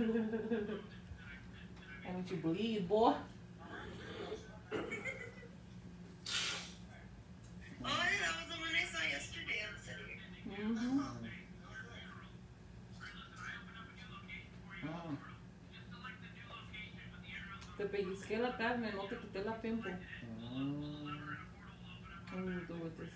Why don't you bleed, boy? Oh, that was the one I saw yesterday on the city. Mm-hmm. Te pellizqué la carne, no te quité la pimple. What do you do with this?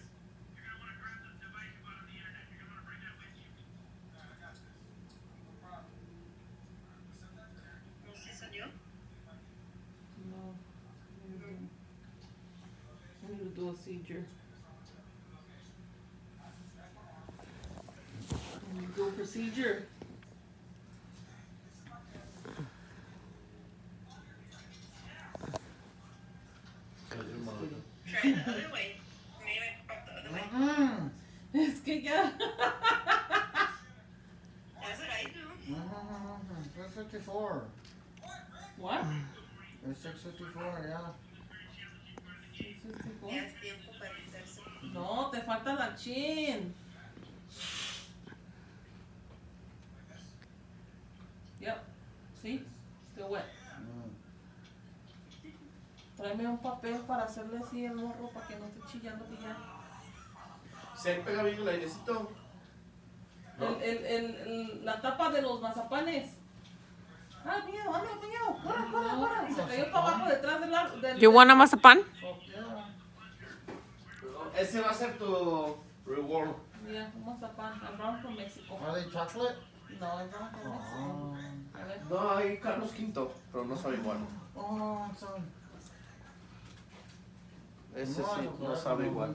¿No se salió? No. I need to do a seizure. I need to do a procedure. Try the other way. Maybe I pop the other way. Es que ya. That's what I do. 654. What? It's 654, yeah. Ya es tiempo para quitarse. No, te falta la chin. Yep. See? Still wet. Tráeme un papel para hacerle así el morro para que no esté chillando que ya. ¿Se pega bien el airecito? ¿No? La tapa de los mazapanes. Ah, mío, corra. Se cayó para abajo detrás del You want a mazapan? Ese va a ser tu reward. Mira, un mazapán. I'm brown from Mexico. Are they chocolate? No, I'm brown from Mexico. A ver. No, hay Carlos V, pero no sabe igual. Oh, son. Ese sí, no sabe igual.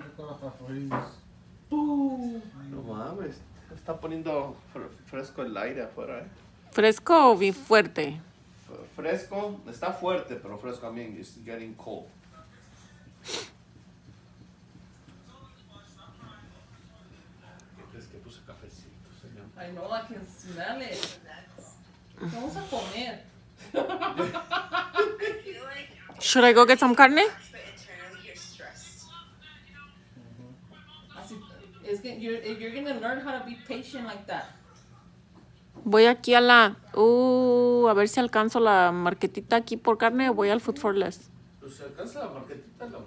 No mames, está poniendo fresco el aire afuera, ¿Fresco o bien fuerte? Fresco, está fuerte, pero fresco también. It's getting cold. ¿Qué crees que puse cafecito, señor? I know, I can smell it. Vamos a comer. I feel like Should I go get some carne? but internally you're stressed. Así, es que you're gonna learn how to be patient like that. Voy aquí a la... a ver si alcanzo la marquetita aquí por carne o voy al Food for Less. Pues se alcanza la marquetita. Son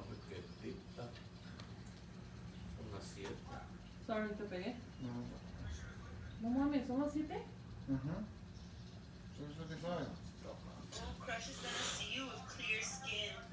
las 7. Sorry, te pegué. No mames, ¿son las 7? 655. Oh, Crush is gonna see you with clear skin.